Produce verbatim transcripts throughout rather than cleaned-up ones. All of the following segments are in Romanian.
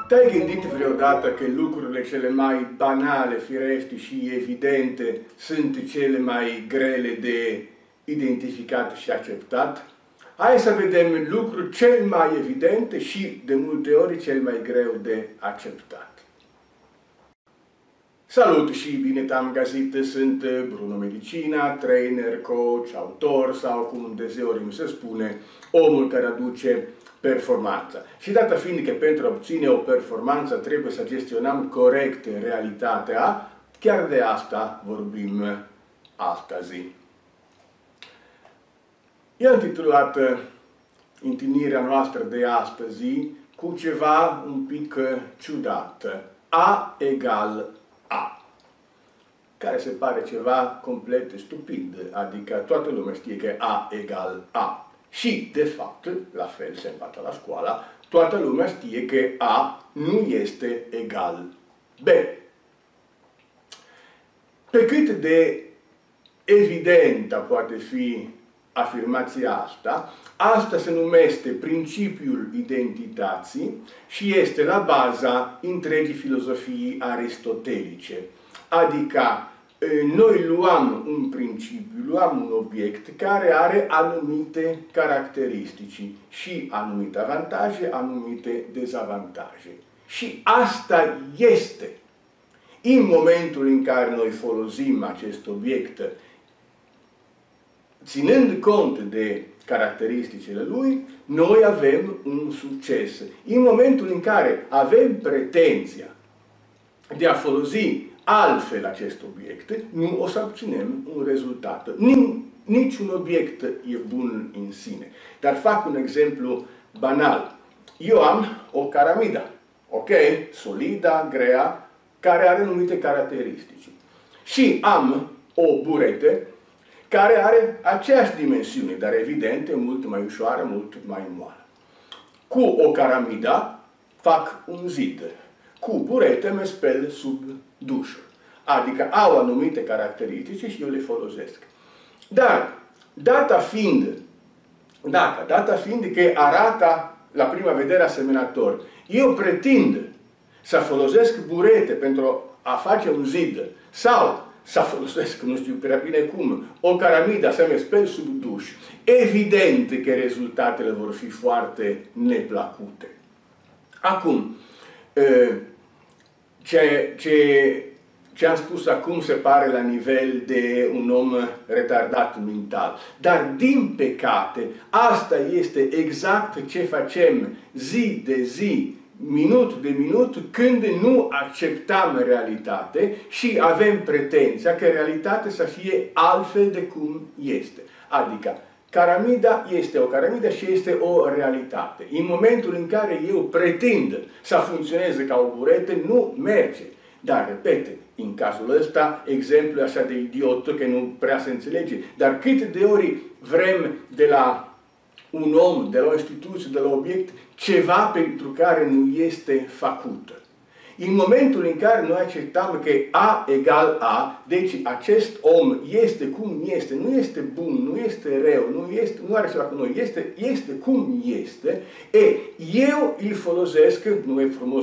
Te-ai gândit vreodată că lucrurile cele mai banale, firești și evidente sunt cele mai grele de identificat și acceptat? Hai să vedem lucruri cel mai evidente și de multe ori cel mai greu de acceptat. Salut și bine te-am găsit, sunt Bruno Medicina, trainer, coach, autor sau cum deseori mi se spune, omul care aduce performanța. Și dată fiind că pentru a obține o performanță trebuie să gestionăm corect realitatea, chiar de asta vorbim astăzi. Eu am titulat întâlnirea noastră de astăzi cu ceva un pic ciudat. A egal A. Care se pare ceva complet stupid, adică toată lumea știe că A egal A. Și, de fapt, la fel se învață la școală, toată lumea știe că A nu este egal B. Pe cât de evidentă poate fi afirmația asta, asta se numește principiul identității și este la baza întregii filozofii aristotelice. Adică noi luăm un principiu, luăm un obiect care are anumite caracteristici și anumite avantaje, anumite dezavantaje. Și asta este. În momentul în care noi folosim acest obiect, ținând cont de caracteristicile lui, noi avem un succes. În momentul în care avem pretenția de a folosi altfel acest obiect, nu o să obținem un rezultat. Niciun obiect e bun în sine. Dar fac un exemplu banal. Eu am o caramidă, ok? Solidă, grea, care are anumite caracteristici. Și am o burete care are aceeași dimensiune, dar evident e mult mai ușoară, mult mai moală. Cu o caramidă fac un zid. Cu burete mă speli sub dușul. Adică au anumite caracteristici și eu le folosesc. Dar, data fiind, dacă, data fiind că arată la prima vedere asemănător, eu pretind să folosesc burete pentru a face un zid sau să folosesc, nu știu prea bine cum, o caramidă să mă speli sub duș, evident că rezultatele vor fi foarte neplăcute. Acum, ce, ce, ce am spus acum se pare la nivel de un om retardat mental. Dar, din păcate, asta este exact ce facem zi de zi, minut de minut, când nu acceptăm realitate și avem pretenția că realitatea să fie altfel de cum este. Adică, caramida este o caramidă și este o realitate. În momentul în care eu pretind să funcționeze ca o burete, nu merge. Dar, repete, în cazul ăsta, exemplu așa de idiot că nu prea se înțelege, dar câte de ori vrem de la un om, de la o instituție, de la un obiect, ceva pentru care nu este făcut. În momentul în care noi acceptăm că A egal A, deci acest om este cum este, nu este bun, nu este rău, nu, este, nu are ceva cu noi, este, este cum este, e, eu îl folosesc, nu e frumos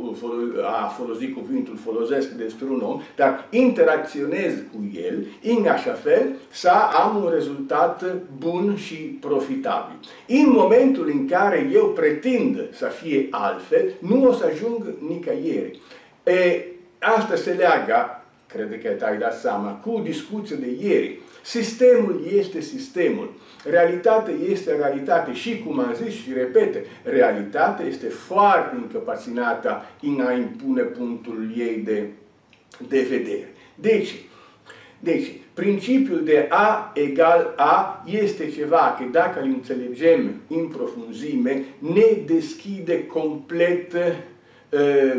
a folosi cuvântul folosesc despre un om, dar interacționez cu el în așa fel să am un rezultat bun și profitabil. În momentul în care eu pretind să fie altfel, nu o să ajung nicăieri. E, asta se leagă, cred că te-ai dat seama, cu discuția de ieri. Sistemul este sistemul. Realitatea este realitate și, cum am zis și repete, realitatea este foarte încăpățânată în a impune punctul ei de, de vedere. Deci, deci, principiul de A egal A este ceva că dacă îl înțelegem în profunzime, ne deschide complet uh,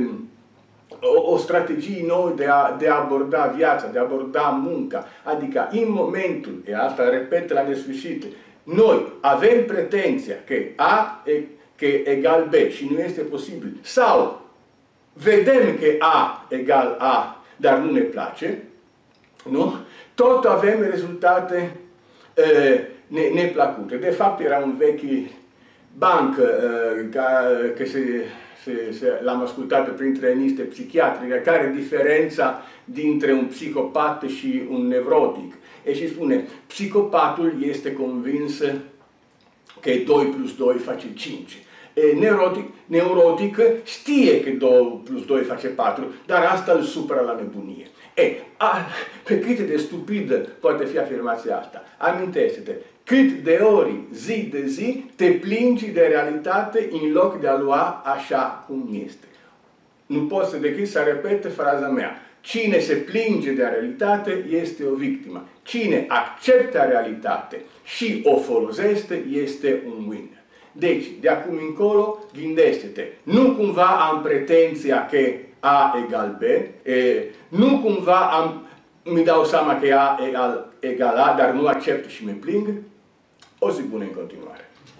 O, o strategie nouă de a, de a aborda viața, de a aborda munca. Adică, în momentul, e asta repet la nesfârșit, noi avem pretenția că A e, că e egal B și nu este posibil. Sau vedem că A egal A, dar nu ne place, nu? Tot avem rezultate uh, ne, neplăcute. De fapt, era un vechi banc uh, ca, că se l'am ascultat printre niște psichiatrici, care e diferența dintre un psicopat și un nevrotic. E și spune, psicopatul este convins că doi plus doi face cinci. E neurotic, neurotic știe că doi plus doi face patru, dar asta îl supără la nebunie. E, a, pe cât de stupidă poate fi afirmația asta? Amintește-te, cât de ori zi de zi te plângi de realitate în loc de a lua așa cum este. Nu pot să decât să repet fraza mea. Cine se plânge de realitate este o victimă. Cine acceptă realitate și o folosește este un winner. Deci, de acum încolo, gândește-te, nu cumva am pretenția că A egal B, e, nu cumva am, mi dau seama că A egal, egal A, dar nu accept și mă plâng, o zi bună în continuare.